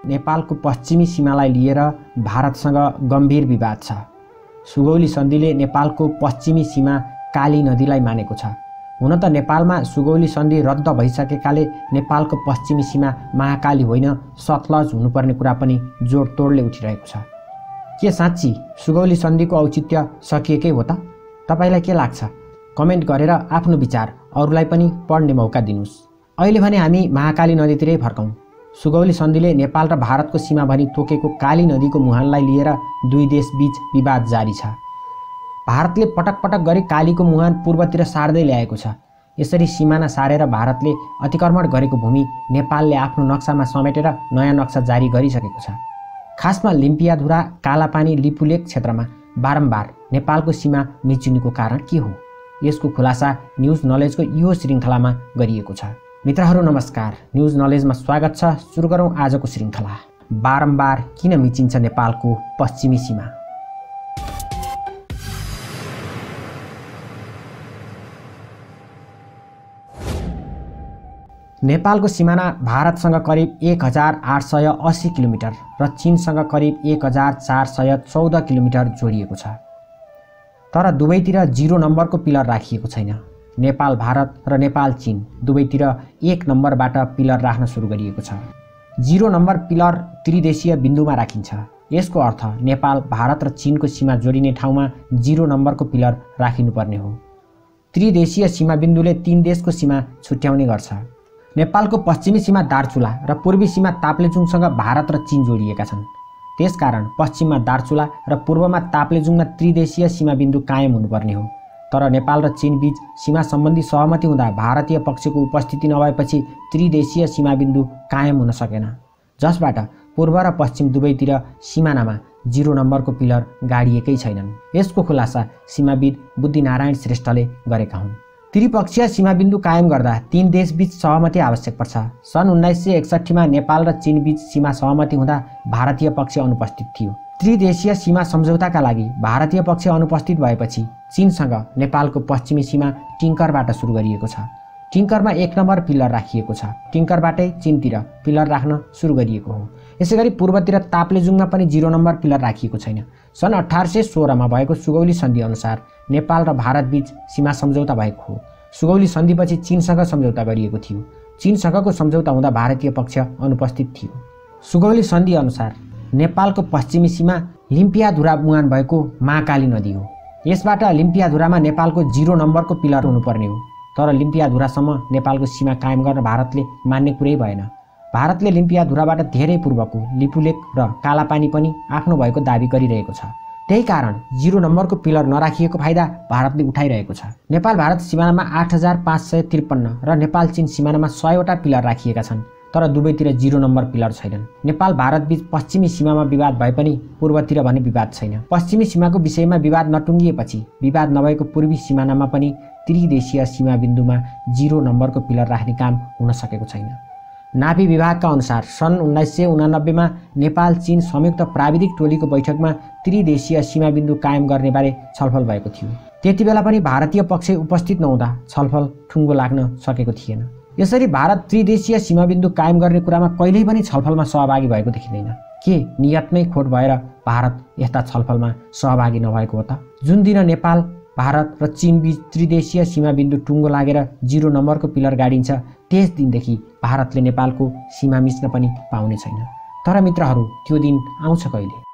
नेपालको पश्चिमी सीमालाई लिएर भारतसँग गम्भीर विवाद छ। सुगौली सन्धिले नेपालको पश्चिमी सीमा काली नदीलाई मानेको छ। हुन त नेपालमा सुगौली सन्धि रद्द भइसकेकाले नेपालको पश्चिमी सीमा महाकाली होइन सतलज हुनुपर्ने कुरा पनि जोडतोडले उठिरहेको छ। के साँच्ची सुगौली सन्धिको औचित्य सकिएकै हो त? तपाईलाई के लाग्छ? कमेन्ट गरेर आफ्नो विचार अरूलाई पनि पढ्ने मौका दिनुस्। अहिले भने हामी महाकाली नदीतिरै फर्कौं। सुगौली सन्धिले नेपाल र भारतको सीमा भनी तोकेको काली नदीको मुहानलाई लिएर दुई देशबीच विवाद जारी छ। भारतले पटक पटक गरी कालीको मुहान पूर्वतिर सार्दै ल्याएको छ। यसरी सिमाना सारेर भारतले अतिक्रमण गरेको भूमि नेपालले आफ्नो नक्सामा समेटेर नयाँ नक्सा जारी गरिसकेको छ। खासमा लिम्पियाधुरा, कालापानी, लिपुलेक क्षेत्रमा बारम्बार नेपालको सीमा मिचिनुको कारण के हो? यसको खुलासा न्युज नलेजको यो श्रृङ्खलामा गरिएको छ। मित्रहरू नमस्कार, न्युज नलेजमा स्वागत छ। सुरु गरौँ आजको श्रृङ्खला। बारम्बार किन मिचिन्छ नेपालको पश्चिमी सीमा? नेपालको सिमाना भारतसँग करिब 1880 किलोमिटर र चीनसँग करिब 1414 किलोमिटर जोडिएको छ। तर दुवैतिर 0 नम्बरको पिलर राखिएको छैन। नेपाल भारत र नेपाल चीन दुवैतिर 1 नम्बरबाट पिलर राख्न सुरु गरिएको छ। 0 नम्बर पिलर त्रिदेशीय बिन्दुमा राखिन्छ। यसको अर्थ नेपाल भारत र चीनको सीमा जोडिने ठाउँमा 0 नम्बरको पिलर राखिनुपर्ने हो। त्रिदेशीय सीमा बिन्दुले 3 देशको सीमा छुट्याउने गर्छ। नेपालको पश्चिमी सीमा दार्चुला र पूर्वी सीमा ताप्लेजुङसँग भारत र चीन जोडिएका छन्। त्यसकारण पश्चिममा दार्चुला र पूर्वमा ताप्लेजुङमा त्रिदेशीय सीमा बिन्दु कायम हुनुपर्ने हो। तर नेपाल र चीन बीच सीमा सम्बन्धी सहमति हुँदा भारतीय पक्षको उपस्थिति नभएपछि त्रिदेशीय सीमा बिन्दु कायम हुन सकेन, जसबाट पूर्व र पश्चिम दुवैतिर सिमानामा 0 नम्बरको पिलर गाडिएकै छैनन्। यसको खुलासा सीमाविद बुद्धिनारायण श्रेष्ठले गरेका हुन्। त्रिपक्षीय सीमा बिन्दु कायम गर्दा 3 देशबीच सहमति आवश्यक पर्छ। सन् 1961 मा नेपाल र चीन बीच सीमा सहमति हुँदा भारतीय पक्ष अनुपस्थित थियो। त्रिदेशीय सीमा सम्झौताका लागि भारतीय पक्ष अनुपस्थित भएपछि चीनसँग नेपालको पश्चिमी सीमा टिङ्करबाट सुरु गरिएको छ। टिङ्करमा 1 नम्बर पिलर राखिएको छ। टिङ्करबाटै चीनतिर पिलर राख्न सुरु गरिएको हो। यसैगरी पूर्वतिर ताप्लेजुङमा पनि 0 नम्बर पिलर राखिएको छैन। सन् 1816 मा भएको सुगौली सन्धि अनुसार नेपाल र भारत बीच सीमा सम्झौता भएको हो। सुगौली सन्धिपछि चीनसँग सम्झौता गरिएको थियो। चीनसँगको सम्झौता हुँदा भारतीय पक्ष अनुपस्थित थियो। सुगौली सन्धि अनुसार नेपालको पश्चिमी सीमा लिम्पियाधुरा मुहान भएको महाकाली नदी हो। यसबाट लिम्पियाधुरामा नेपालको 0 नम्बरको पिलर हुनुपर्ने हो। तर लिम्पियाधुरासम्म नेपालको सीमा कायम गर्न भारतले मान्ने कुरै भएन। भारतले लिम्पियाधुराबाट धेरै पूर्वको लिपुलेक र कालापानी पनि आफ्नो भएको दाबी गरिरहेको छ। त्यही कारण 0 नम्बरको पिलर नराखिएको फाइदा भारतले उठाइरहेको छ। नेपाल भारत सिमानामा 8553 र नेपाल चीन सिमानामा 100 वटा पिलर राखिएका छन्। तर दुवैतिर 0 नम्बर पिलर छैनन्। नेपाल भारत बीच पश्चिमी सीमामा विवाद भए पनि पूर्वतिर भने विवाद छैन। पश्चिमी सीमाको विषयमा विवाद नटुङ्गिएपछि विवाद नभएको पूर्वी सिमानामा पनि त्रिदेशीय सीमा बिन्दुमा 0 नम्बरको पिलर राख्ने काम हुन सकेको छैन। नाभि विभागका अनुसार सन् 1989 मा नेपाल चीन संयुक्त प्राविधिक टोलीको बैठकमा त्रिदेशीय सीमा बिन्दु कायम गर्नेबारे छलफल भएको थियो। त्यतिबेला पनि भारतीय पक्ष उपस्थित नहुँदा छलफल ठुङ्गो लाग्न सकेको थिएन। यसरी भारत त्रिदेशीय सीमा बिन्दु कायम गर्ने कुरामा कहिल्यै पनि छलफलमा सहभागी भएको देखिँदैन। के नियतमै खोट भएर भारत यस्ता छलफलमा सहभागी नभएको हो त? जुन दिन नेपाल भारत र चीन बीच त्रिदेशीय सीमा बिन्दु टुङ्गो लागेर 0 नम्बरको पिलर गाडिन्छ, त्यस दिनदेखि भारतले नेपालको सीमा मिच्न पनि पाउने छैन। तर मित्रहरू, त्यो दिन आउँछ कहिले?